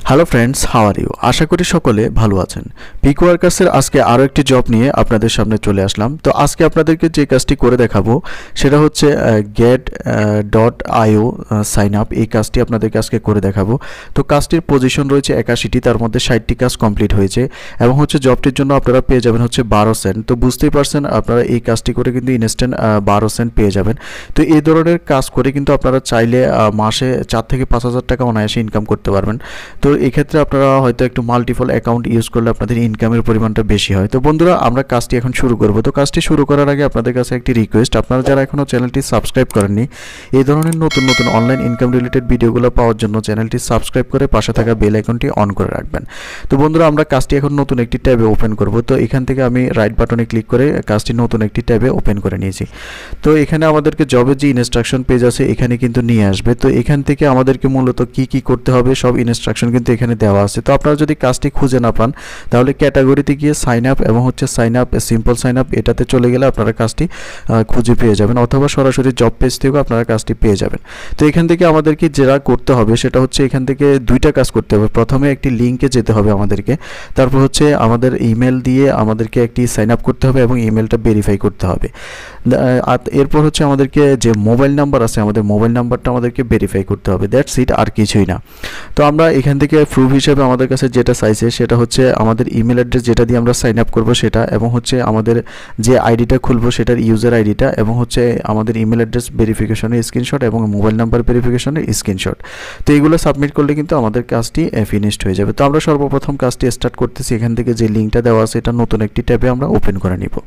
Hello friends, how are you? আশা করি সকলে ভালো আছেন। পিক ওয়ার্কার্সের আজকে আরও একটি জব নিয়ে আপনাদের সামনে চলে আসলাম। তো আজকে আপনাদেরকে যে কাজটি করে দেখাবো সেটা হচ্ছে get.io সাইন আপ। এই কাজটি আপনাদেরকে আজকে করে দেখাবো। তো কাজটির পজিশন রয়েছে 81টি, তার মধ্যে 60টি কাজ কমপ্লিট হয়েছে এবং হচ্ছে জবটির জন্য আপনারা পেয়ে যাবেন হচ্ছে 12 সেন্ট। তো বুঝতেই পারছেন আপনারা এই কাজটি করে কিন্তু ইনস্ট্যান্ট 12 সেন্ট পেয়ে যাবেন। তো এই ধরনের কাজ করে কিন্তু আপনারা চাইলে মাসে 4 থেকে 5,000 টাকা অনায়াসে ইনকাম করতে পারবেন। তো এক্ষেত্রে আপনারা হয়তো একটু মাল্টিপল অ্যাকাউন্ট ইউজ করলে আপনাদের ইনকামের পরিমাণটা বেশি হয়। তো বন্ধুরা, আমরা কাজটি এখন শুরু করব। তো কাজটি শুরু করার আগে আপনাদের কাছে একটি রিকোয়েস্ট, আপনারা যারা এখনও চ্যানেলটি সাবস্ক্রাইব করেননি, এই ধরনের নতুন নতুন অনলাইন ইনকাম রিলেটেড ভিডিওগুলো পাওয়ার জন্য চ্যানেলটি সাবস্ক্রাইব করে পাশে থাকা বেল আইকনটি অন করে রাখবেন। তো বন্ধুরা, আমরা কাজটি এখন নতুন একটি ট্যাবে ওপেন করব। তো এখান থেকে আমি রাইট বাটনে ক্লিক করে কাজটি নতুন একটি ট্যাবে ওপেন করে নিয়েছি। তো এখানে আমাদেরকে জবের যে ইনস্ট্রাকশন পেজ আছে এখানে কিন্তু নিয়ে আসবে। তো এখান থেকে আমাদেরকে মূলত কি করতে হবে সব ইনস্ট্রাকশন কিন্তু এখানে দেওয়া আছে। তো আপনারা যদি কাজটি খুঁজে না পান তাহলে ক্যাটাগরিতে গিয়ে সাইন আপ এবং হচ্ছে sign up simple sign up এটাতে চলে গেলে আপনারা কাজটি খুঁজে পেয়ে যাবেন, অথবা সরাসরি জব পেজ থেকেও আপনারা কাজটি পেয়ে যাবেন। তো এখান থেকে আমাদেরকে যেটা করতে হবে সেটা হচ্ছে এখান থেকে দুইটা কাজ করতে হবে। প্রথমে একটি লিঙ্কে যেতে হবে আমাদেরকে, তারপর হচ্ছে আমাদের ইমেল দিয়ে আমাদেরকে একটি সাইন আপ করতে হবে এবং ইমেলটা ভেরিফাই করতে হবে। এরপর হচ্ছে আমাদেরকে যে মোবাইল নাম্বার আছে আমাদের মোবাইল নাম্বারটা আমাদেরকে ভেরিফাই করতে হবে। দ্যাটস ইট, আর কিছুই না। তো আমরা এখান থেকে প্রুফ হিসেবে আমাদের কাছে যেটা চাইছে সেটা হচ্ছে আমাদের ইমেল অ্যাড্রেস যেটা দিয়ে আমরা সাইন আপ করবো সেটা, এবং হচ্ছে আমাদের যে আইডিটা খুলবো সেটার ইউজার আইডিটা, এবং হচ্ছে আমাদের ইমেল অ্যাড্রেস ভেরিফিকেশনের স্ক্রিনশট এবং মোবাইল নাম্বার ভেরিফিকেশনের স্ক্রিনশট। তো এইগুলো সাবমিট করলে কিন্তু আমাদের কাজটি ফিনিশড হয়ে যাবে। তো আমরা সর্বপ্রথম কাজটি স্টার্ট করতেছি। এখান থেকে যে লিঙ্কটা দেওয়া আছে এটা নতুন একটি ট্যাবে আমরা ওপেন করে নিব।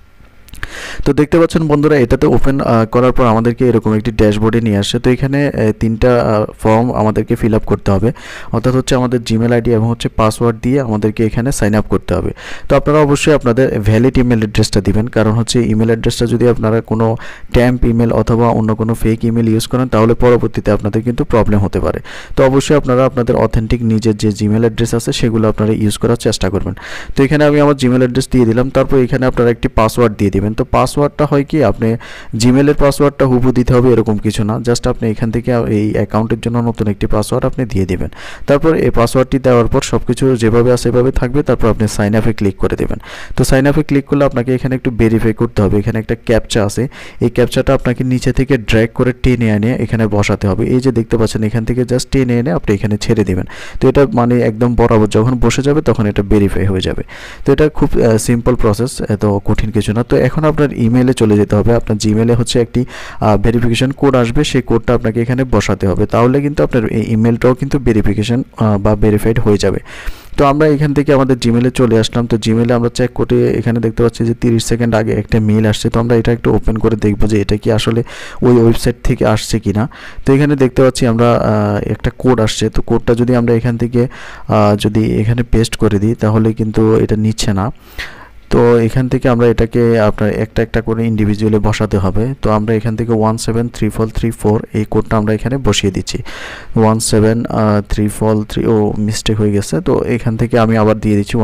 তো দেখতে পাচ্ছেন বন্ধুরা, এটাতে ওপেন করার পর আমাদেরকে এরকম একটি ড্যাশবোর্ডে নিয়ে আসে। তো এখানে তিনটা ফর্ম আমাদেরকে ফিল আপ করতে হবে, অর্থাৎ হচ্ছে আমাদের জিমেল আইডি এবং হচ্ছে পাসওয়ার্ড দিয়ে আমাদেরকে এখানে সাইন আপ করতে হবে। তো আপনারা অবশ্যই আপনাদের ভ্যালিড ইমেল অ্যাড্রেসটা দিবেন, কারণ হচ্ছে ইমেল অ্যাড্রেসটা যদি আপনারা কোনো ট্যাম্প ইমেল অথবা অন্য কোনো ফেক ইমেল ইউজ করেন তাহলে পরবর্তীতে আপনাদের কিন্তু প্রবলেম হতে পারে। তো অবশ্যই আপনারা আপনাদের অথেন্টিক নিজের যে জিমেল অ্যাড্রেস আছে সেগুলো আপনারা ইউজ করার চেষ্টা করবেন। তো এখানে আমি আমার জিমেল অ্যাড্রেস দিয়ে দিলাম, তারপর এখানে আপনারা একটি পাসওয়ার্ড দিয়ে দিবেন। তো পাসওয়ার্ডটা হয় কি, আপনি জিমেলের পাসওয়ার্ডটা হুবহু দিতে হবে এরকম কিছু না, জাস্ট আপনি এখান থেকে এই অ্যাকাউন্টের জন্য নতুন একটি পাসওয়ার্ড আপনি দিয়ে দিবেন। তারপর এই পাসওয়ার্ডটি দেওয়ার পর সব কিছু যেভাবে আছে সেভাবে থাকবে। তারপর আপনি সাইন আপে ক্লিক করে দেবেন। তো সাইন আপে ক্লিক করলে আপনাকে এখানে একটু ভেরিফাই করতে হবে। এখানে একটা ক্যাপচা আছে, এই ক্যাপচাটা আপনাকে নিচে থেকে ড্র্যাগ করে টেনে এনে এখানে বসাতে হবে। এই যে দেখতে পাচ্ছেন এখান থেকে জাস্ট টেনে এনে আপনি এখানে ছেড়ে দেবেন। তো এটা মানে একদম বরাবর যখন বসে যাবে তখন এটা ভেরিফাই হয়ে যাবে। তো এটা খুব সিম্পল প্রসেস, এত কঠিন কিছু না। তো এখন আপনার ইমেলে চলে যেতে হবে। আপনার জিমেলে হচ্ছে একটি ভেরিফিকেশন কোড আসবে, সেই কোডটা আপনাকে এখানে বসাতে হবে। তাহলে কিন্তু আপনার এই ইমেলটাও কিন্তু ভেরিফিকেশন বা ভেরিফাইড হয়ে যাবে। তো আমরা এখান থেকে আমাদের জিমেলে চলে আসলাম। তো জিমেলে আমরা চেক করে এখানে দেখতে পাচ্ছি যে 30 সেকেন্ড আগে একটা মেল আসছে। তো আমরা এটা একটু ওপেন করে দেখব যে এটা কি আসলে ওই ওয়েবসাইট থেকে আসছে কিনা। তো এখানে দেখতে পাচ্ছি আমরা একটা কোড আসছে। তো কোডটা যদি আমরা এখান থেকে যদি এখানে পেস্ট করে দিই তাহলে কিন্তু এটা নিচ্ছে না। তো এখান থেকে আমরা এটাকে আপনার একটা একটা করে ইন্ডিভিজুয়ালি বসাতে হবে। তো আমরা এখান থেকে 173434 এই কোডটা আমরা এখানে বসিয়ে দিচ্ছি। 1734 ও মিস্টেক হয়ে গেছে। তো এখান থেকে আমি আবার দিয়ে দিচ্ছি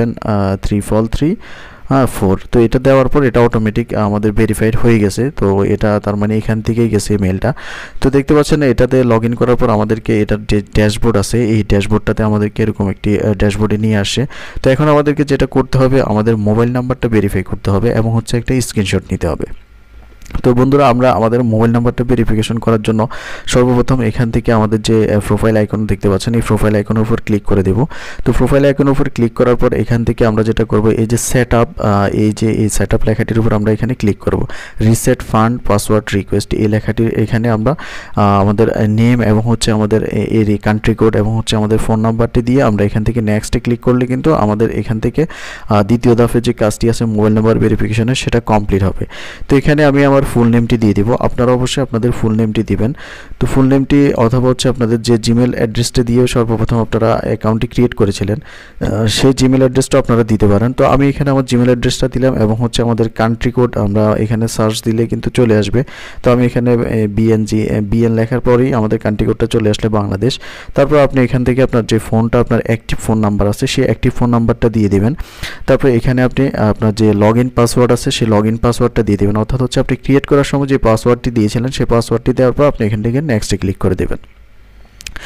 1734 তো এটা দেওয়ার পর এটা অটোমেটিক আমাদের ভেরিফাইড হয়ে গেছে। তো এটা তার মানে এখান থেকেই গেছে মেলটা। তো দেখতে পাচ্ছেন এটাতে লগ ইন করার পর আমাদেরকে এটার যে ড্যাশবোর্ড আছে এই ড্যাশবোর্ডটাতে আমাদেরকে এরকম একটি ড্যাশবোর্ডে নিয়ে আসে। তো এখন আমাদেরকে যেটা করতে হবে, আমাদের মোবাইল নাম্বারটা ভেরিফাই করতে হবে এবং হচ্ছে একটা স্ক্রিনশট নিতে হবে। তো বন্ধুরা, আমরা আমাদের মোবাইল নাম্বারটা ভেরিফিকেশন করার জন্য সর্বপ্রথম এখান থেকে আমাদের যে প্রোফাইল আইকন দেখতে পাচ্ছেন এই প্রোফাইল আইকনের উপর ক্লিক করে দেব। তো প্রোফাইল আইকনের উপর ক্লিক করার পর এখান থেকে আমরা যেটা করব, এই যে সেট আপ এই সেট আপ লেখাটির উপর আমরা এখানে ক্লিক করব। রিসেট ফান্ড পাসওয়ার্ড রিকোয়েস্ট এই লেখাটির এখানে আমরা আমাদের নেম এবং হচ্ছে আমাদের এর কান্ট্রি কোড এবং হচ্ছে আমাদের ফোন নাম্বারটি দিয়ে আমরা এখান থেকে নেক্সটে ক্লিক করলে কিন্তু আমাদের এখান থেকে দ্বিতীয় ধাপে যে কাজটি আছে মোবাইল নাম্বার ভেরিফিকেশনের সেটা কমপ্লিট হবে। তো এখানে আমি আমার ফুল নেমটি দিয়ে দিব। আপনারা অবশ্যই আপনাদের ফুল নেমটি দিবেন। তো ফুল নেমটি অথবা হচ্ছে আপনাদের যে জিমেল অ্যাড্রেসটা দিয়ে সর্বপ্রথম আপনারা অ্যাকাউন্টটি ক্রিয়েট করেছিলেন সেই জিমেল অ্যাড্রেসটা আপনারা দিতে পারেন। তো আমি এখানে আমার জিমেল অ্যাড্রেসটা দিলাম এবং হচ্ছে আমাদের কান্ট্রি কোড আমরা এখানে সার্চ দিলে কিন্তু চলে আসবে। তো আমি এখানে বিএন লেখার পরেই আমাদের কান্ট্রি কোডটা চলে আসলে বাংলাদেশ। তারপর আপনি এখান থেকে আপনার যে ফোনটা আপনার অ্যাক্টিভ ফোন নাম্বার আছে সেই অ্যাক্টিভ ফোন নাম্বারটা দিয়ে দিবেন। তারপর এখানে আপনি আপনার যে লগ ইন পাসওয়ার্ড আছে সেই লগ ইন পাসওয়ার্ডটা দিয়ে দেবেন, অর্থাৎ হচ্ছে আপনি ক্রিয়েট করার সময় যে পাসওয়ার্ডটি দিয়েছিলেন সেই পাসওয়ার্ডটি দেওয়ার পর আপনি এখান থেকে নেক্সটে ক্লিক করে দেবেন।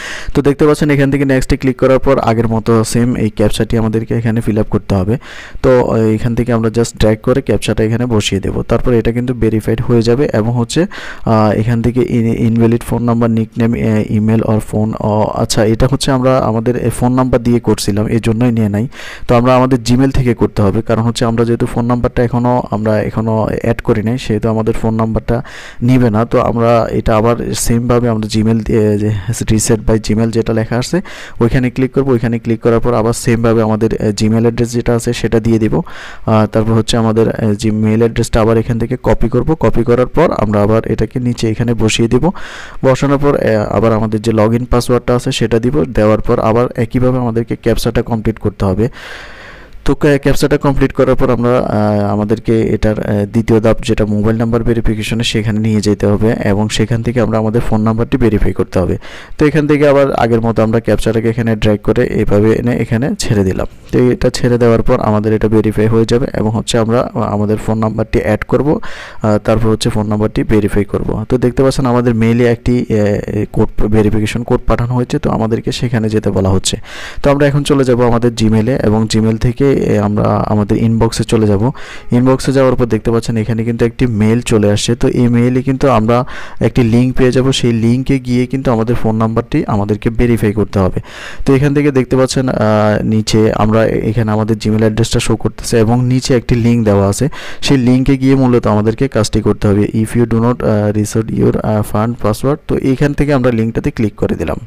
তো দেখতে পাচ্ছেন এখান থেকে নেক্সটে ক্লিক করার পর আগের মতো সেম এই ক্যাপচাটি আমাদেরকে এখানে ফিল আপ করতে হবে। তো এখান থেকে আমরা জাস্ট ড্র্যাগ করে ক্যাপচাটা এখানে বসিয়ে দেব। তারপর এটা কিন্তু ভেরিফাইড হয়ে যাবে এবং হচ্ছে এখান থেকে invalid phone number, nickname, email or phone. আচ্ছা, এটা হচ্ছে আমরা আমাদের ফোন নাম্বার দিয়ে করছিলাম, এই জন্যই নিয়ে নাই। তো আমরা আমাদের জিমেল থেকে করতে হবে, কারণ হচ্ছে আমরা যেহেতু ফোন নাম্বারটা এখনও অ্যাড করি নাই, সেহেতু আমাদের ফোন নাম্বারটা নিবে না। তো আমরা এটা আবার সেমভাবে আমরা জিমেল রিসেট বাই জিমেল যেটা লেখা আছে ওইখানে ক্লিক করব। ওইখানে ক্লিক করার পর আবার সেমভাবে আমাদের জিমেল অ্যাড্রেস যেটা আছে সেটা দিয়ে দিব। তারপর হচ্ছে আমাদের জিমেল অ্যাড্রেসটা আবার এখান থেকে কপি করব। কপি করার পর আমরা আবার এটাকে নিচে এখানে বসিয়ে দিব। বসানোর পর আবার আমাদের যে লগ ইন পাসওয়ার্ডটা আছে সেটা দিব। দেওয়ার পর আবার একইভাবে আমাদেরকে ক্যাপচাটা কমপ্লিট করতে হবে। তো ক্যাপচাটা কমপ্লিট করার পর আমরা আমাদেরকে এটার দ্বিতীয় ধাপ যেটা মোবাইল নাম্বার ভেরিফিকেশনে সেখানে নিয়ে যেতে হবে এবং সেখান থেকে আমরা আমাদের ফোন নাম্বারটি ভেরিফাই করতে হবে। তো এখান থেকে আবার আগের মতো আমরা ক্যাপচাটাকে এখানে ড্র্যাগ করে এইভাবে এনে এখানে ছেড়ে দিলাম। তো এটা ছেড়ে দেওয়ার পর আমাদের এটা ভেরিফাই হয়ে যাবে এবং হচ্ছে আমরা আমাদের ফোন নাম্বারটি অ্যাড করব, তারপর হচ্ছে ফোন নাম্বারটি ভেরিফাই করব। তো দেখতে পাচ্ছেন আমাদের মেইলে একটি কোড ভেরিফিকেশন কোড পাঠানো হয়েছে, তো আমাদেরকে সেখানে যেতে বলা হচ্ছে। তো আমরা এখন চলে যাব আমাদের জিমেলে এবং জিমেল থেকে আমরা আমাদের ইনবক্সে চলে যাব। ইনবক্সে যাওয়ার পর দেখতে পাচ্ছেন এখানে কিন্তু একটি মেল চলে আসছে। তো এই মেইলে কিন্তু আমরা একটি লিঙ্ক পেয়ে যাব, সেই লিঙ্কে গিয়ে কিন্তু আমাদের ফোন নাম্বারটি আমাদেরকে ভেরিফাই করতে হবে। তো এখান থেকে দেখতে পাচ্ছেন নিচে আমরা এখানে আমাদের জিমেল অ্যাড্রেসটা শো করতেছে এবং নিচে একটি লিঙ্ক দেওয়া আছে, সেই লিঙ্কে গিয়ে মূলত আমাদেরকে কাজটি করতে হবে। If you do not reset your fund password, তো এইখান থেকে আমরা লিঙ্কটাতে ক্লিক করে দিলাম।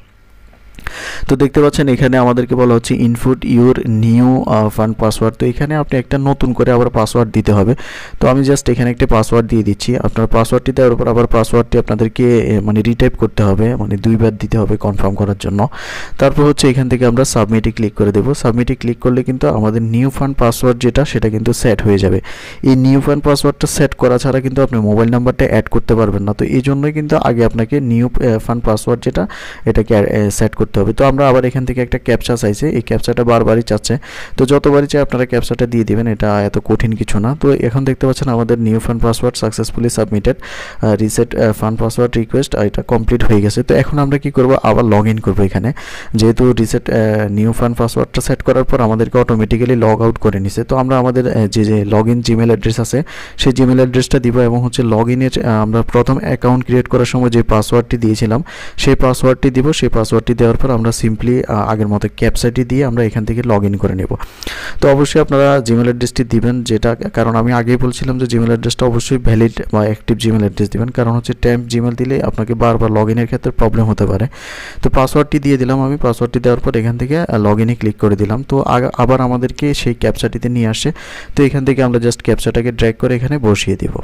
তো দেখতে পাচ্ছেন এখানে আমাদেরকে বলা হচ্ছে input your new fund password. তো এখানে আপনি একটা নতুন করে আবার পাসওয়ার্ড দিতে হবে। তো আমি জাস্ট এখানে একটা পাসওয়ার্ড দিয়ে দিচ্ছি। আপনার পাসওয়ার্ডটি দেওয়ার পর আবার পাসওয়ার্ডটি আপনাদেরকে রিটাইপ করতে হবে, দুইবার দিতে হবে কনফার্ম করার জন্য। তারপর হচ্ছে এখান থেকে আমরা সাবমিটে ক্লিক করে দেবো। সাবমিটে ক্লিক করলে কিন্তু আমাদের নিউ ফান্ড পাসওয়ার্ড যেটা সেটা কিন্তু সেট হয়ে যাবে। এই নিউ ফান্ড পাসওয়ার্ডটা সেট করা ছাড়া কিন্তু আপনি মোবাইল নাম্বারটা অ্যাড করতে পারবেন না। তো এই জন্যই কিন্তু আগে আপনাকে নিউ ফান্ড পাসওয়ার্ড যেটা এটাকে সেট করতে হবে। তো আমরা আবার এখান থেকে একটা ক্যাপচা চাইছে, এই ক্যাপচাটা বারবারই চাচ্ছে। তো যতবারই চাই আপনারা ক্যাপচাটা দিয়ে দিবেন, এটা এত কঠিন কিছু না। তো এখন দেখতে পাচ্ছেন আমাদের new fund password successfully submitted, reset fund password request, এটা কমপ্লিট হয়ে গেছে। তো এখন আমরা কি করব, আবার লগ ইন করবো। এখানে যেহেতু রিসেট নিউ ফান্ড পাসওয়ার্ডটা সেট করার পর আমাদেরকে অটোমেটিক্যালি লগ আউট করে নিছে। তো আমরা আমাদের যে লগ ইন জিমেল অ্যাড্রেস আছে সেই জিমেল অ্যাড্রেসটা দিব এবং হচ্ছে লগ ইনের আমরা প্রথম অ্যাকাউন্ট ক্রিয়েট করার সময় যে পাসওয়ার্ডটি দিয়েছিলাম সেই পাসওয়ার্ডটি দিব। সেই পাসওয়ার্ডটি দেওয়ার পর আমরা সিম্পলি আগের মতো ক্যাপচাটি দিয়ে আমরা এখান থেকে লগ ইন করে নেব। তো অবশ্যই আপনারা জিমেল অ্যাড্রেসটি দিবেন, যেটা কারণ আমি আগেই বলছিলাম যে জিমেল অ্যাড্রেসটা অবশ্যই ভ্যালিড বা অ্যাক্টিভ জিমেল অ্যাড্রেস দিবেন, কারণ হচ্ছে ট্যাম্প জিমেল দিলে আপনাকে বারবার লগ ইনের ক্ষেত্রে প্রবলেম হতে পারে। তো পাসওয়ার্ডটি দিয়ে দিলাম আমি। পাসওয়ার্ডটি দেওয়ার পর এখান থেকে লগ ইনে ক্লিক করে দিলাম। তো আবার আমাদেরকে সেই ক্যাপচাটিতে নিয়ে আসে। তো এখান থেকে আমরা জাস্ট ক্যাপচাটাকে ড্র্যাগ করে এখানে বসিয়ে দিব।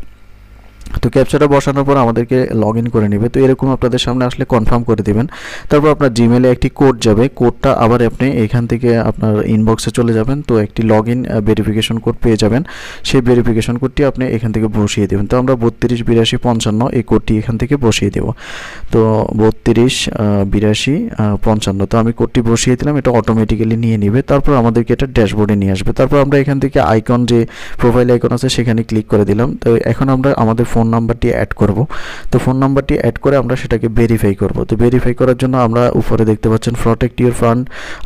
তো ক্যাপচাটা বসানোর পর আমাদেরকে লগ ইন করে নেবে। তো এরকম আপনাদের সামনে আসলে কনফার্ম করে দিবেন। তারপর আপনার জিমেলে একটি কোড যাবে, কোডটা আবার আপনি এখান থেকে আপনার ইনবক্সে চলে যাবেন। তো একটি লগ ইন ভেরিফিকেশন কোড পেয়ে যাবেন, সেই ভেরিফিকেশন কোডটি আপনি এখান থেকে বসিয়ে দেবেন। তো আমরা 32 82 55 এই কোডটি এখান থেকে বসিয়ে দেব। তো 32 82 55, তো আমি কোডটি বসিয়ে দিলাম, এটা অটোমেটিক্যালি নিয়ে নেবে। তারপর আমাদেরকে এটা ড্যাশবোর্ডে নিয়ে আসবে। তারপর আমরা এখান থেকে আইকন, যে প্রোফাইল আইকন আছে সেখানে ক্লিক করে দিলাম। তো এখন আমরা আমাদের ফোন নাম্বারটি অ্যাড করব। তো ফোন নাম্বারটি অ্যাড করে আমরা সেটাকে ভেরিফাই করব। তো ভেরিফাই করার জন্য আমরা উপরে দেখতে পাচ্ছেন প্রটেক্ট ইউর ফান্ড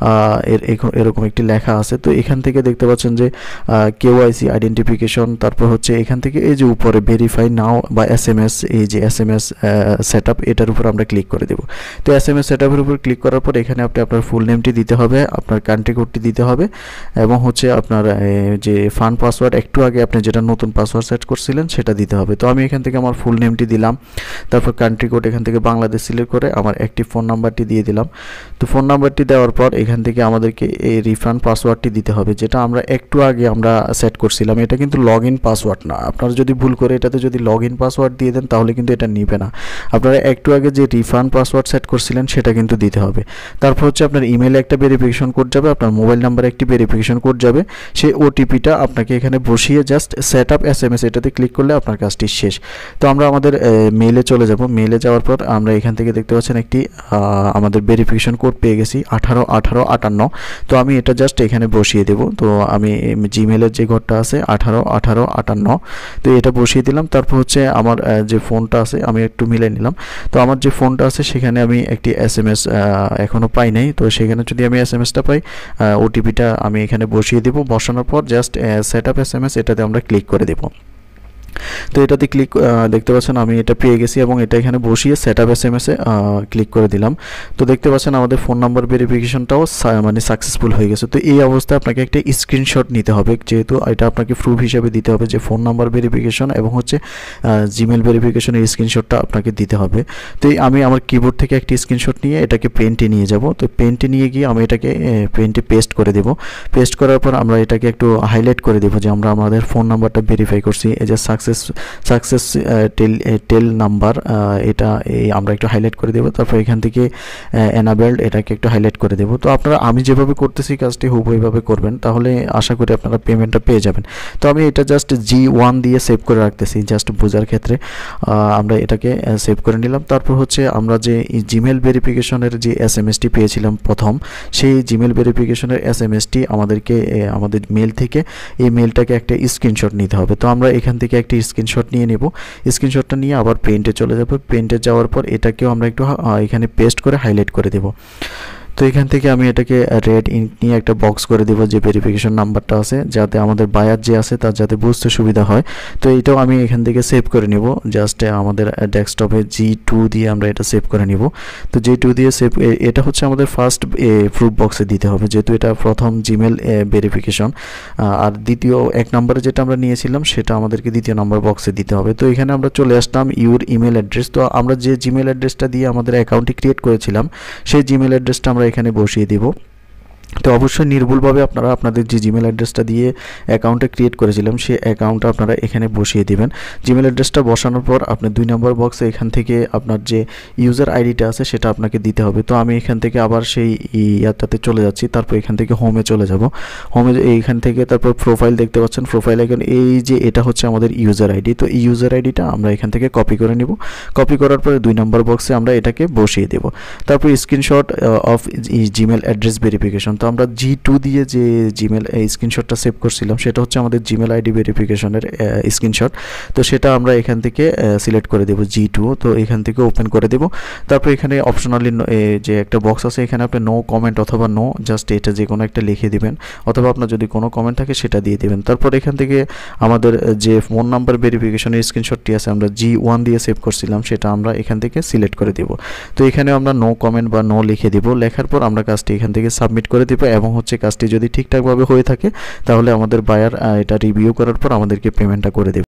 এরকম একটি লেখা আছে। তো এখান থেকে দেখতে পাচ্ছেন যে কেওয়াইসি আইডেন্টিফিকেশন, তারপর হচ্ছে এখান থেকে এই যে উপরে ভেরিফাই নাও বা SMS, এই যে SMS সেটআপ, এটার উপর আমরা ক্লিক করে দেব। তো SMS সেটআপের উপর ক্লিক করার পর এখানে আপনি আপনার ফুল নেমটি দিতে হবে, আপনার কান্ট্রি কোডটি দিতে হবে এবং হচ্ছে আপনার যে ফান্ড পাসওয়ার্ড একটু আগে আপনি যেটা নতুন পাসওয়ার্ড সেট করছিলেন সেটা দিতে হবে। তো আমি এখান থেকে আমার ফুল নেমটি দিলাম, তারপর কান্ট্রি কোড এখান থেকে বাংলাদেশ সিলেক্ট করে আমার অ্যাক্টিভ ফোন নাম্বারটি দিয়ে দিলাম। তো ফোন নাম্বারটি দেওয়ার পর এখান থেকে আমাদেরকে এই রিফান্ড পাসওয়ার্ডটি দিতে হবে, যেটা আমরা একটু আগে আমরা সেট করছিলাম। এটা কিন্তু লগ ইন পাসওয়ার্ড না, আপনারা যদি ভুল করে এটাতে যদি লগ ইন পাসওয়ার্ড দিয়ে দেন তাহলে কিন্তু এটা নিবে না। আপনারা একটু আগে যে রিফান্ড পাসওয়ার্ড সেট করছিলেন সেটা কিন্তু দিতে হবে। তারপর হচ্ছে আপনার ইমেলে একটা ভেরিফিকেশন কোড যাবে, আপনার মোবাইল নাম্বারে একটি ভেরিফিকেশন কোড যাবে, সেই ওটিপিটা আপনাকে এখানে বসিয়ে জাস্ট সেট আপ SMS এটাতে ক্লিক করলে আপনার কাজটি শেষ। শেষ। তো আমরা আমাদের মেইলে চলে যাব। মেইলে যাওয়ার পর আমরা এখান থেকে দেখতে পাচ্ছেন একটি আমাদের ভেরিফিকেশন কোড পেয়ে গেছি 181858। তো আমি এটা জাস্ট এখানে বসিয়ে দেব। তো আমি জিমেলের যে ঘরটা আছে 181858, তো এটা বসিয়ে দিলাম। তারপর হচ্ছে আমার যে ফোনটা আছে আমি একটু মিলাই নিলাম। তো আমার যে ফোনটা আছে সেখানে আমি একটি SMS এখনও পাই নাই। তো সেখানে যদি আমি SMS-টা পাই, ওটিপিটা আমি এখানে বসিয়ে দেব। বসানোর পর জাস্ট সেট আপ SMS এটাতে আমরা ক্লিক করে দেব। তো এটাতে দেখতে পাচ্ছেন আমি এটা পেয়ে গেছি এবং এটা এখানে বসিয়ে সেট আপ SMS-এ ক্লিক করে দিলাম। তো দেখতে পাচ্ছেন আমাদের ফোন নাম্বার ভেরিফিকেশনটাও মানে সাকসেসফুল হয়ে গেছে। তো এই অবস্থায় আপনাকে একটা স্ক্রিনশট নিতে হবে, যেহেতু এটা আপনাকে প্রুফ হিসেবে দিতে হবে যে ফোন নাম্বার ভেরিফিকেশন এবং হচ্ছে জিমেল ভেরিফিকেশনের স্ক্রিনশটটা আপনাকে দিতে হবে। তো আমি আমার কিবোর্ড থেকে একটি স্ক্রিনশট নিয়ে এটাকে পেন্টে নিয়ে যাব। তো পেন্টে নিয়ে গিয়ে আমি এটাকে পেন্টে পেস্ট করে দেব। পেস্ট করার পর আমরা এটাকে একটু হাইলাইট করে দেব যে আমরা আমাদের ফোন নাম্বারটা ভেরিফাই করছি। এই যে সাকসেস টেল নাম্বার, এটা আমরা একটু হাইলাইট করে দেব। তারপর এখান থেকে এনাবেলড এটাকে একটু হাইলাইট করে দেব। তো আপনারা আমি যেভাবে করতেছি কাজটি হুবহু এইভাবে করবেন, তাহলে আশা করি আপনারা পেমেন্টটা পেয়ে যাবেন। তো আমি এটা জাস্ট G1 দিয়ে সেভ করে রাখতেছি জাস্ট বোঝার ক্ষেত্রে। আমরা এটাকে সেভ করে নিলাম। তারপর হচ্ছে আমরা যে জিমেল ভেরিফিকেশনের যে SMS-টি পেয়েছিলাম প্রথম, সেই জিমেল ভেরিফিকেশনের SMS-টি আমাদেরকে আমাদের মেল থেকে এই মেলটাকে একটা স্ক্রিনশট নিতে হবে। তো আমরা এখান থেকে একটি স্ক্রিনশট নিয়ে নেব। স্ক্রিনশটটা নিয়ে আবার পেন্টে চলে যাব। পেন্টে যাওয়ার পর এটাকেও আমরা একটু এখানে পেস্ট করে হাইলাইট করে দেব। তো এখান থেকে আমি এটাকে রেড ইঙ্ক নিয়ে একটা বক্স করে দেব যে ভেরিফিকেশন নাম্বারটা আছে, যাতে আমাদের বায়ার যে আছে তার যাতে বুঝতে সুবিধা হয়। তো এটাও আমি এখান থেকে সেভ করে নিব। জাস্ট আমাদের ডেস্কটপে G2 দিয়ে আমরা এটা সেভ করে নিব। তো G2 দিয়ে সেভ, এটা হচ্ছে আমাদের ফার্স্ট প্রুফ বক্সে দিতে হবে, যেহেতু এটা প্রথম জিমেল ভেরিফিকেশন। আর দ্বিতীয় 1 নম্বরে যেটা আমরা নিয়েছিলাম সেটা আমাদেরকে দ্বিতীয় নম্বর বক্সে দিতে হবে। তো এখানে আমরা চলে আসলাম ইউর ইমেল অ্যাড্রেস। তো আমরা যে জিমেল অ্যাড্রেসটা দিয়ে আমাদের অ্যাকাউন্টটি ক্রিয়েট করেছিলাম সেই জিমেল অ্যাড্রেসটা আমরা এখানে বসিয়ে দিব। তো অবশ্যই নির্ভুলভাবে আপনারা আপনাদের যে জিমেল অ্যাড্রেসটা দিয়ে অ্যাকাউন্টে ক্রিয়েট করেছিলাম সেই অ্যাকাউন্টটা আপনারা এখানে বসিয়ে দিবেন। জিমেল অ্যাড্রেসটা বসানোর পর আপনি 2 নম্বর বক্সে এখান থেকে আপনার যে ইউজার আইডিটা আছে সেটা আপনাকে দিতে হবে। তো আমি এখান থেকে আবার সেই ইয়ারটাতে চলে যাচ্ছি। তারপর এখান থেকে হোমে চলে যাব। হোমে এইখান থেকে তারপর প্রোফাইল দেখতে পাচ্ছেন। প্রোফাইল এখন এই যে এটা হচ্ছে আমাদের ইউজার আইডি। তো এই ইউজার আইডিটা আমরা এখান থেকে কপি করে নিব। কপি করার পরে 2 নম্বর বক্সে আমরা এটাকে বসিয়ে দেব। তারপর screenshot of Gmail address verification. তো আমরা G2 দিয়ে যে জিমেল স্ক্রিনশটটা সেভ করছিলাম সেটা হচ্ছে আমাদের জিমেল আইডি ভেরিফিকেশনের স্ক্রিনশট। তো সেটা আমরা এখান থেকে সিলেক্ট করে দেব G2। তো এখান থেকে ওপেন করে দেব। তারপর এখানে অপশনালি যে একটা বক্স আছে এখানে আপনি নো কমেন্ট অথবা নো, জাস্ট এটা যে কোনো একটা লিখে দিবেন, অথবা আপনার যদি কোনো কমেন্ট থাকে সেটা দিয়ে দিবেন। তারপর এখান থেকে আমাদের যে ফোন নাম্বার ভেরিফিকেশনের স্ক্রিনশটটি আছে আমরা G1 দিয়ে সেভ করছিলাম সেটা আমরা এখান থেকে সিলেক্ট করে দেব। তো এখানে আমরা নো কমেন্ট বা নো লিখে দেব। লেখার পর আমরা কাজটি এখান থেকে সাবমিট করে দেব এবং হচ্ছে কাজটি যদি ঠিকঠাকভাবে হয়ে থাকে তাহলে আমাদের বায়ার এটা রিভিউ করার পর আমাদেরকে পেমেন্টটা করে দেবে।